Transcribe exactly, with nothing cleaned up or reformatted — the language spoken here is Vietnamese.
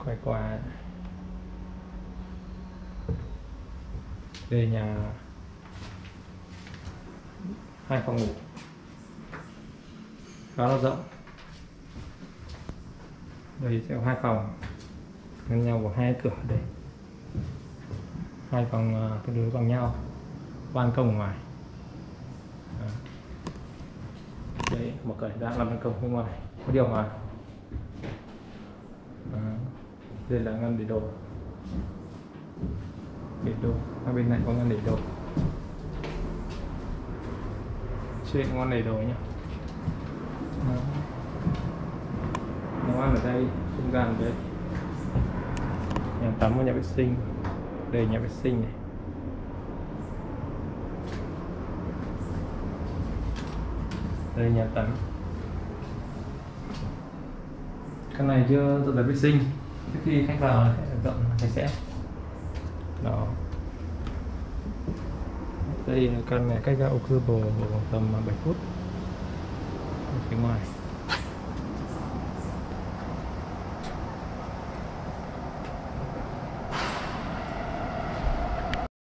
quay qua về nhà, hai phòng ngủ khá là rộng. Đây sẽ có hai phòng ngăn nhau, của hai cửa đây, hai phòng uh, tương đối bằng nhau, ban công ngoài. Đó. Đấy, một cửa ra là ban công bên ngoài có điều hòa. Đó. Đây là ngăn để đồ, để đồ ở bên này có ngăn để đồ, chuyện ngon để đồ nhá. Đó. Nấu ăn ở đây, không gian ở đây, nhà tắm và nhà vệ sinh. Đây nhà vệ sinh này, đây nhà tắm. Căn này chưa dọn dẹp vệ sinh, trước khi khách vào sẽ dọn sạch sẽ. Đó, đây là căn này cách ra ô cửa bồ tầm bảy phút ở phía ngoài.